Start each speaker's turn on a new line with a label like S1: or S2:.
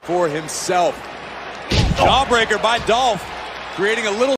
S1: for himself. Jawbreaker by Dolph, creating a little